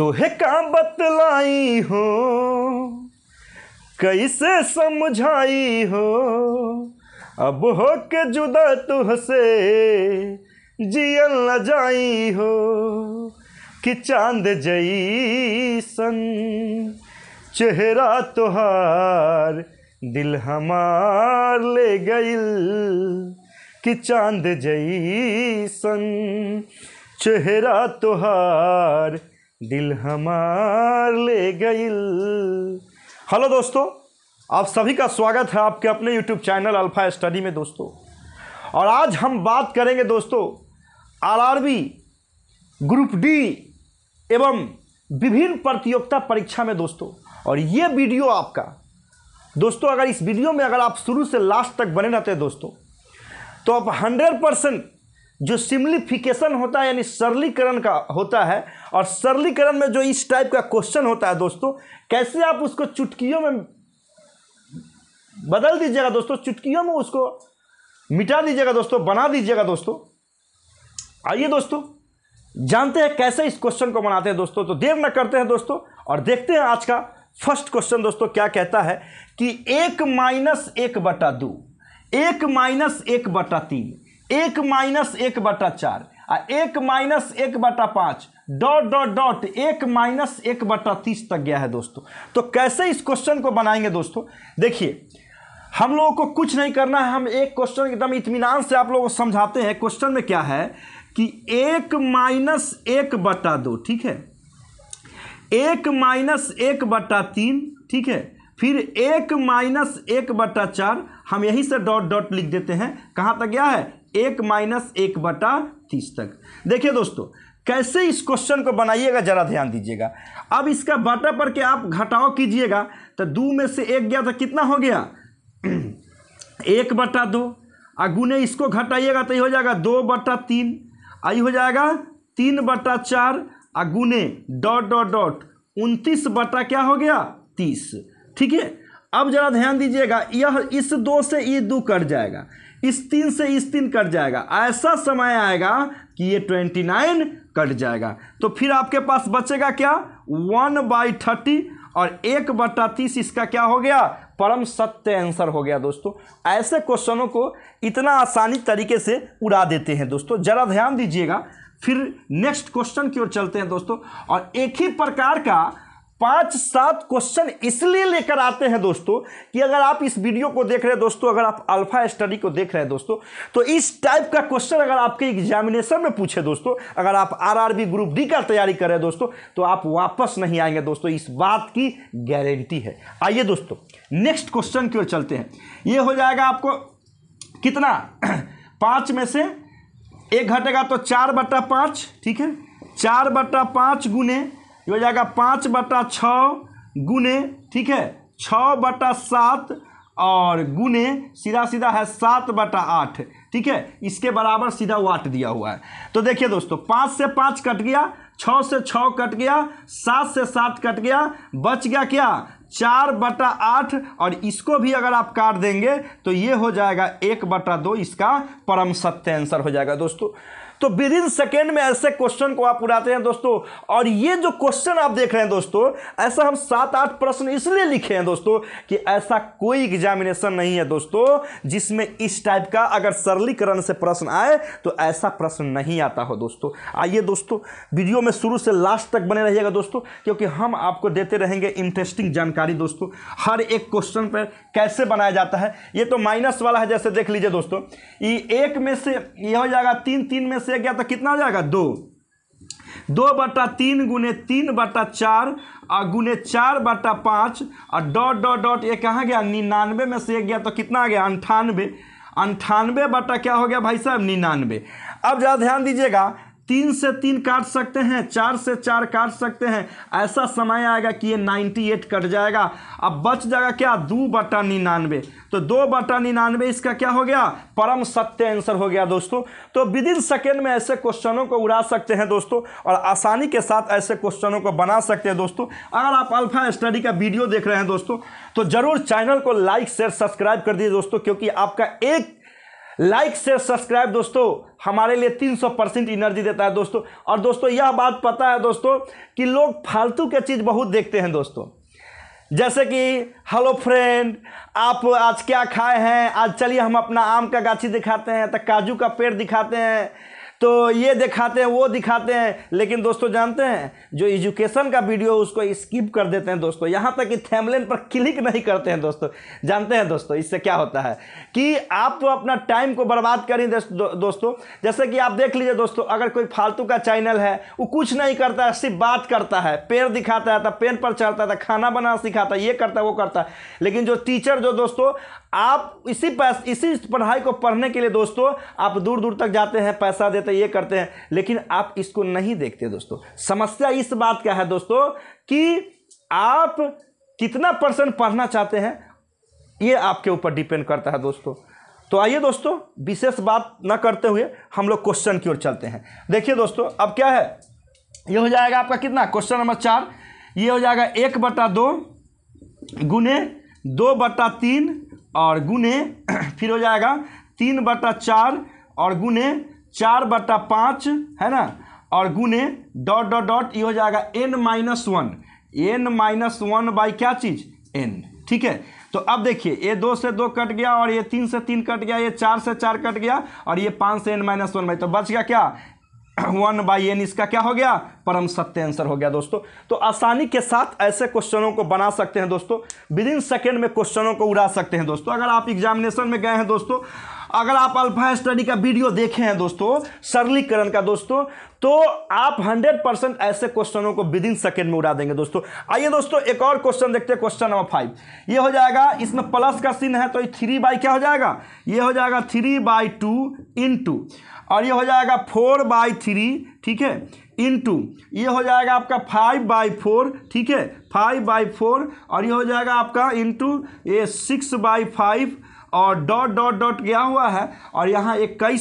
तोहे का बतलाई हो, कैसे समझाई हो, अब हो के जुदा तुहसे जियल न जाई हो, कि चांद जैसन चेहरा तोहार दिल हमार ले गइल, कि चांद जैसन चेहरा तोहार दिल हमार ले गइल। हेलो दोस्तों, आप सभी का स्वागत है आपके अपने यूट्यूब चैनल अल्फा स्टडी में दोस्तों। और आज हम बात करेंगे दोस्तों आरआरबी ग्रुप डी एवं विभिन्न प्रतियोगिता परीक्षा में दोस्तों। और ये वीडियो आपका दोस्तों, अगर इस वीडियो में अगर आप शुरू से लास्ट तक बने रहते हैं दोस्तों, तो आप 100% जो सिम्प्लिफिकेशन होता है यानी सरलीकरण का होता है, और सरलीकरण में जो इस टाइप का क्वेश्चन होता है दोस्तों, कैसे आप उसको चुटकियों में बदल दीजिएगा दोस्तों, चुटकियों में उसको मिटा दीजिएगा दोस्तों, बना दीजिएगा दोस्तों। आइए दोस्तों जानते हैं कैसे इस क्वेश्चन को बनाते हैं दोस्तों। तो देर न करते हैं दोस्तों और देखते हैं आज का फर्स्ट क्वेश्चन दोस्तों क्या कहता है कि 1 - 1/2, 1 - 1/3, 1 - 1/4, 1 - 1/5 ... 1 - 1/30 तक गया है दोस्तों। तो कैसे इस क्वेश्चन को बनाएंगे दोस्तों, देखिए हम लोगों को कुछ नहीं करना है, हम एक क्वेश्चन एकदम इत्मीनान से आप लोगों को समझाते हैं। क्वेश्चन में क्या है कि 1 - 1/2, ठीक है, 1 - 1/3, ठीक है, फिर 1 - 1/4, हम यहीं से ... लिख देते हैं। कहाँ तक गया है? 1 - 1/30 तक। देखिए दोस्तों कैसे इस क्वेश्चन को बनाइएगा, जरा ध्यान दीजिएगा। अब इसका बटा पर के आप घटाव कीजिएगा तो 2 में से 1 गया तो कितना हो गया? 1/2। गुने इसको घटाइएगा तो ये हो जाएगा 2/3, आई हो जाएगा 3/4, गुने ... 29 बटा क्या हो गया? 30, ठीक है। अब जरा ध्यान दीजिएगा, यह इस 2 से ये 2 कट जाएगा, इस 3 से इस 3 कट जाएगा। ऐसा समय आएगा कि ये 29 कट जाएगा। तो फिर आपके पास बचेगा क्या? 1/30 और 1/30 इसका क्या हो गया? परम सत्य आंसर हो गया दोस्तों। ऐसे क्वेश्चनों को इतना आसानी तरीके से उड़ा देते हैं दोस्तों। जरा ध्यान दीजिएगा, फिर नेक्स्ट क्वेश्चन की ओर चलते हैं दोस्तों। और एक ही प्रकार का 5-7 क्वेश्चन इसलिए लेकर आते हैं दोस्तों कि अगर आप इस वीडियो को देख रहे हैं दोस्तों, अगर आप अल्फा स्टडी को देख रहे हैं दोस्तों, तो इस टाइप का क्वेश्चन अगर आपके एग्जामिनेशन में पूछे दोस्तों, अगर आप आरआरबी ग्रुप डी का तैयारी कर रहे हैं दोस्तों, तो आप वापस नहीं आएंगे दोस्तों, इस बात की गारंटी है। आइए दोस्तों नेक्स्ट क्वेश्चन की ओर चलते हैं। ये हो जाएगा आपको कितना? 5 में से 1 घटेगा तो 4/5, ठीक है, 4/5 गुने ये हो जाएगा 5/6 गुने, ठीक है, 6/7 और गुने सीधा सीधा है 7/8, ठीक है। इसके बराबर सीधा वाट दिया हुआ है। तो देखिए दोस्तों 5 से 5 कट गया, 6 से 6 कट गया, 7 से 7 कट गया, बच गया क्या? 4/8। और इसको भी अगर आप काट देंगे तो ये हो जाएगा 1/2, इसका परम सत्य आंसर हो जाएगा दोस्तों। तो विद इन सेकेंड में ऐसे क्वेश्चन को आप उड़ाते हैं दोस्तों। और ये जो क्वेश्चन आप देख रहे हैं दोस्तों, ऐसा हम 7-8 प्रश्न इसलिए लिखे हैं दोस्तों कि ऐसा कोई एग्जामिनेशन नहीं है दोस्तों जिसमें इस टाइप का अगर सरलीकरण से प्रश्न आए तो ऐसा प्रश्न नहीं आता हो दोस्तों। आइए दोस्तों वीडियो में शुरू से लास्ट तक बने रहिएगा दोस्तों, क्योंकि हम आपको देते रहेंगे इंटरेस्टिंग जानकारी दोस्तों। हर एक क्वेश्चन पर कैसे बनाया जाता है। ये तो माइनस वाला है, जैसे देख लीजिए दोस्तों, ये 1 में से ये हो जाएगा 3, 3 में से गया तो कितना हो जाएगा? 2, 2/3 गुने 3/4 और गुने 4/5 और ... ये कहाँ गया? 99 में से 1 गया तो कितना आ गया? 98, 98 बटा क्या हो गया भाई साहब? 99। अब ज़रा ध्यान दीजिएगा, 3 से 3 काट सकते हैं, 4 से 4 काट सकते हैं। ऐसा समय आएगा कि ये 98 कट जाएगा। अब बच जाएगा क्या? 2/99। तो 2/99 इसका क्या हो गया? परम सत्य आंसर हो गया दोस्तों। तो विद इन सेकेंड में ऐसे क्वेश्चनों को उड़ा सकते हैं दोस्तों, और आसानी के साथ ऐसे क्वेश्चनों को बना सकते हैं दोस्तों। अगर आप अल्फा स्टडी का वीडियो देख रहे हैं दोस्तों, तो जरूर चैनल को लाइक शेयर सब्सक्राइब कर दीजिए दोस्तों, क्योंकि आपका एक लाइक शेयर सब्सक्राइब दोस्तों हमारे लिए 300% एनर्जी देता है दोस्तों। और दोस्तों यह बात पता है दोस्तों कि लोग फालतू के चीज़ बहुत देखते हैं दोस्तों, जैसे कि हेलो फ्रेंड आप आज क्या खाए हैं, आज चलिए हम अपना आम का गाछी दिखाते हैं, तो काजू का पेड़ दिखाते हैं, तो ये दिखाते हैं वो दिखाते हैं। लेकिन दोस्तों जानते हैं जो एजुकेशन का वीडियो उसको स्किप कर देते हैं दोस्तों, यहाँ तक कि थंबनेल पर क्लिक नहीं करते हैं दोस्तों। जानते हैं दोस्तों इससे क्या होता है कि आप तो अपना टाइम को बर्बाद करें दोस्तों। जैसे कि आप देख लीजिए दोस्तों, अगर कोई फालतू का चैनल है वो कुछ नहीं करता है, सिर्फ बात करता है, पेड़ दिखाता है, तो पेड़ पर चढ़ता है, खाना बनाना सिखाता है, ये करता है वो करता है। लेकिन जो टीचर जो दोस्तों आप इसी पढ़ाई को पढ़ने के लिए दोस्तों आप दूर दूर तक जाते हैं, पैसा देते ये करते हैं, लेकिन आप इसको नहीं देखते दोस्तों। समस्या इस बात का है दोस्तों कि आप कितना % पढ़ना चाहते हैं ये आपके ऊपर डिपेंड करता है दोस्तों। तो आइए दोस्तों विशेष बात ना करते हुए हम लोग क्वेश्चन की ओर चलते हैं। देखिए दोस्तों अब क्या है, ये हो जाएगा आपका कितना, क्वेश्चन नंबर 4, ये हो जाएगा 1/2 गुने 2/3 और गुने फिर हो जाएगा 3/4 और गुने 4/5 है ना, और गुने ... ये हो जाएगा n-1 बाई क्या चीज़ n। ठीक है, तो अब देखिए ये 2 से 2 कट गया और ये 3 से 3 कट गया, ये 4 से 4 कट गया और ये 5 से n-1 बाई, तो बच गया क्या 1/n। इसका क्या हो गया, परम सत्य आंसर हो गया दोस्तों। तो आसानी के साथ ऐसे क्वेश्चनों को बना सकते हैं दोस्तों, विदिन सेकेंड में क्वेश्चनों को उड़ा सकते हैं दोस्तों। अगर आप एग्जामिनेशन में गए हैं दोस्तों, अगर आप अल्फा स्टडी का वीडियो देखे हैं दोस्तों सरलीकरण का दोस्तों, तो आप 100% ऐसे क्वेश्चनों को विदिन सेकेंड में उड़ा देंगे दोस्तों। आइए दोस्तों एक और क्वेश्चन देखते हैं, क्वेश्चन नंबर 5। ये हो जाएगा, इसमें प्लस का चिन्ह है तो 3 क्या हो जाएगा, ये हो जाएगा 3/2 इंटू, और ये हो जाएगा 4/3 ठीक है, इंटू ये हो जाएगा आपका 5/4 ठीक है, 5/4 और ये हो जाएगा आपका इंटू ये 6/5 और ... गया हुआ है और यहाँ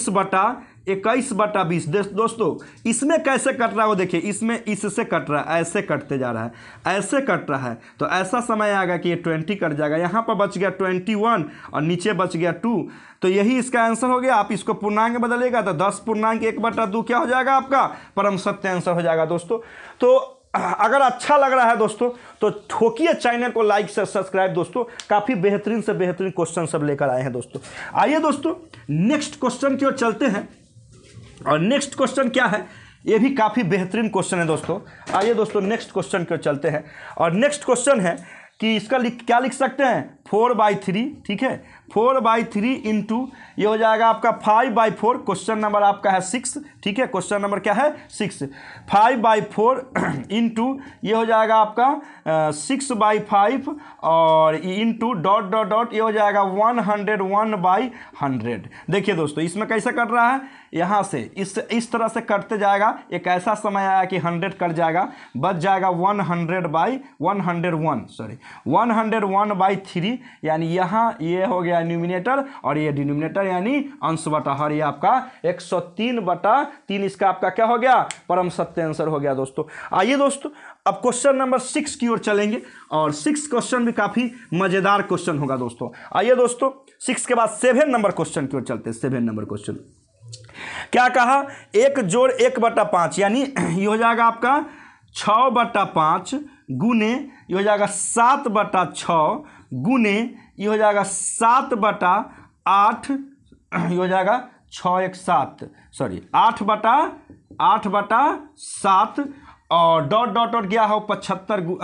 21/20। दोस्तों इसमें कैसे कट रहा है वो देखिए, इसमें इससे कट रहा है, ऐसे कटते जा रहा है, ऐसे कट रहा है, तो ऐसा समय आएगा कि ये 20 कट जाएगा, यहाँ पर बच गया 21 और नीचे बच गया 2, तो यही इसका आंसर हो गया। आप इसको पूर्णांक में बदलेगा तो 10.1/2 क्या हो जाएगा आपका परम सत्य आंसर हो जाएगा दोस्तों। तो अगर अच्छा लग रहा है दोस्तों तो ठोकिए चैनल को लाइक से सब्सक्राइब दोस्तों, काफ़ी बेहतरीन से बेहतरीन क्वेश्चन सब लेकर आए हैं दोस्तों। आइए दोस्तों नेक्स्ट क्वेश्चन की ओर चलते हैं, और नेक्स्ट क्वेश्चन क्या है, ये भी काफ़ी बेहतरीन क्वेश्चन है दोस्तों। आइए दोस्तों नेक्स्ट क्वेश्चन की ओर चलते हैं, और नेक्स्ट क्वेश्चन है कि इसका क्या लिख सकते हैं 4/3 ठीक है, 4/3 इंटू ये हो जाएगा आपका 5/4, क्वेश्चन नंबर आपका है 6 ठीक है, क्वेश्चन नंबर क्या है 6, 5/4 इंटू ये हो जाएगा आपका 6/5 और इंटू ... ये हो जाएगा 101/100। देखिए दोस्तों इसमें कैसे कट रहा है, यहाँ से इस तरह से कटते जाएगा, एक ऐसा समय आया कि 100 कट जाएगा, बच जाएगा 101/3, यानी यहाँ ये हो गया न्यूमिनेटर और ये डिनोमिनेटर यानी अंश बटा हर, ये आपका 103/3 इसका आपका क्या हो गया परम सत्य आंसर हो गया दोस्तों। आइए दोस्तों अब क्वेश्चन नंबर 6 की ओर चलेंगे, और 6 क्वेश्चन भी काफ़ी मज़ेदार क्वेश्चन होगा दोस्तों। आइए दोस्तों 6 के बाद 7 नंबर क्वेश्चन की ओर चलते हैं। 7 नंबर क्वेश्चन क्या कहा, 1 जोड़ 1/5 यानी ये हो जाएगा आपका 6/5 गुने ये हो जाएगा 7/6 गुने ये हो जाएगा 7/8, ये हो जाएगा 6 1 7 8/7 और ... गया हो 75 ...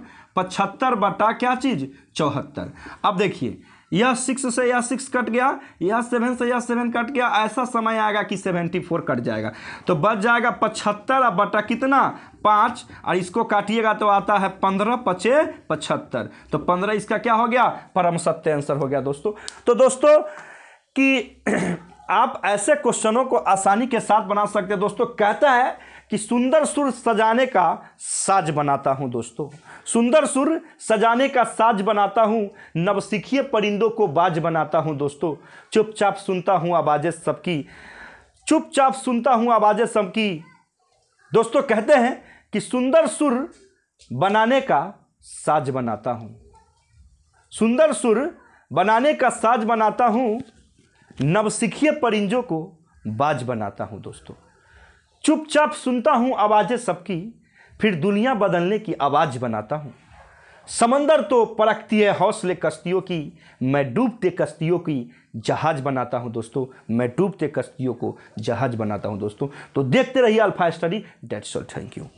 75 क्या चीज़ 74। अब देखिए यह 6 से यह 6 कट गया, यह 7 से यह 7 कट गया, ऐसा समय आएगा कि 74 कट जाएगा, तो बच जाएगा 75 बटा कितना 5, और इसको काटिएगा तो आता है 15×5 = 75, तो 15 इसका क्या हो गया परम सत्य आंसर हो गया दोस्तों। तो दोस्तों कि आप ऐसे क्वेश्चनों को आसानी के साथ बना सकते हैं दोस्तों। कहता है कि सुंदर सुर सजाने का साज बनाता हूं दोस्तों, सुंदर सुर सजाने का साज बनाता हूं, नवसिखिए परिंदों को बाज बनाता हूं दोस्तों, चुपचाप सुनता हूं आवाज़ें सबकी, चुपचाप सुनता हूं आवाज़ें सबकी। दोस्तों कहते हैं कि सुंदर सुर बनाने का साज बनाता हूं, सुंदर सुर बनाने का साज बनाता हूं, नवसिखिए परिंजों को बाज बनाता हूँ दोस्तों। चुपचाप सुनता हूँ आवाज़ें सबकी, फिर दुनिया बदलने की आवाज़ बनाता हूँ। समंदर तो परखती है हौसले कश्तियों की, मैं डूबते कश्तियों की जहाज बनाता हूँ दोस्तों। मैं डूबते कश्तियों को जहाज बनाता हूँ दोस्तों। तो देखते रहिए Alpha Study. That's all, thank you.